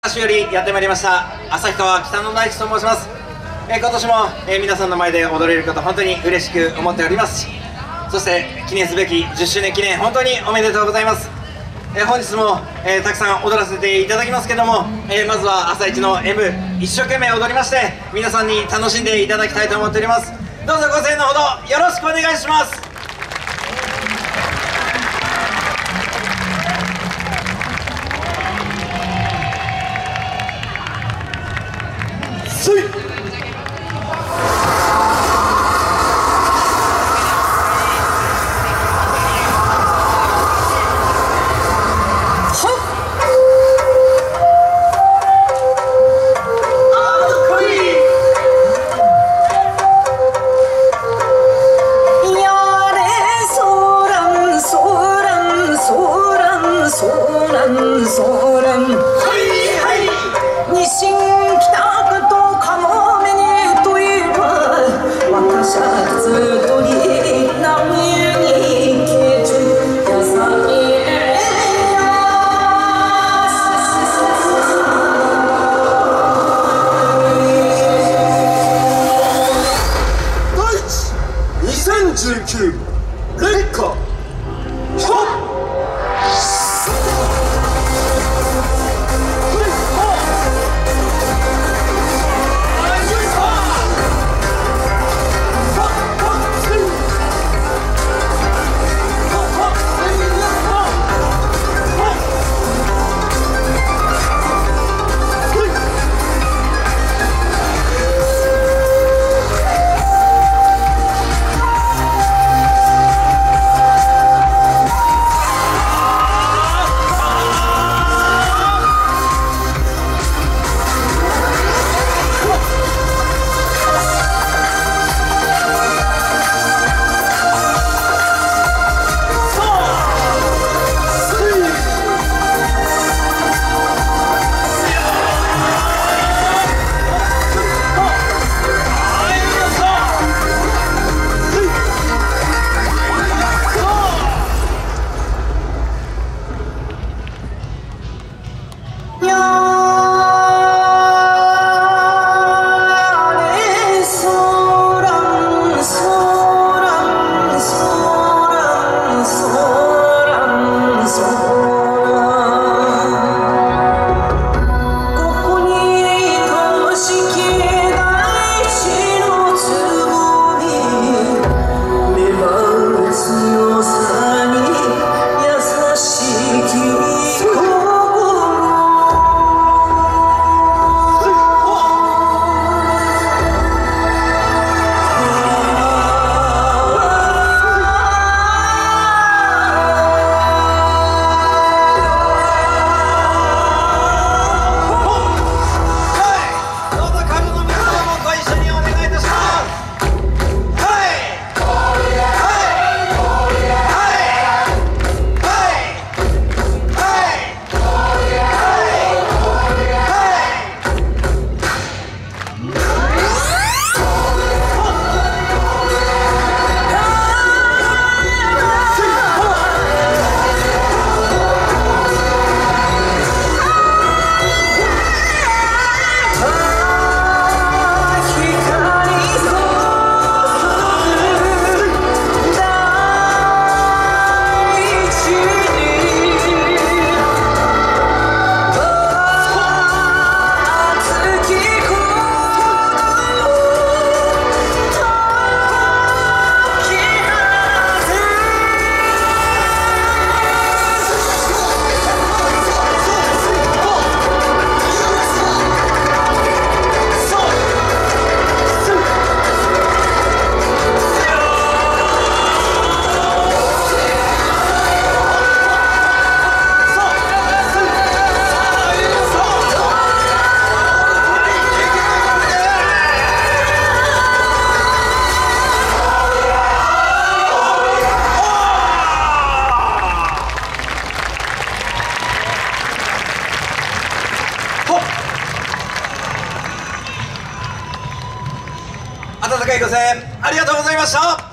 市よりやってまいりました旭川北の大地と申します。今年も、皆さんの前で踊れること本当に嬉しく思っておりますし、そして記念すべき10周年記念本当におめでとうございます。本日も、たくさん踊らせていただきますけども、まずは朝一の M 一生懸命踊りまして皆さんに楽しんでいただきたいと思っております。どうぞご声援のほどよろしくお願いします。 2019烈火温かいご声援ありがとうございました。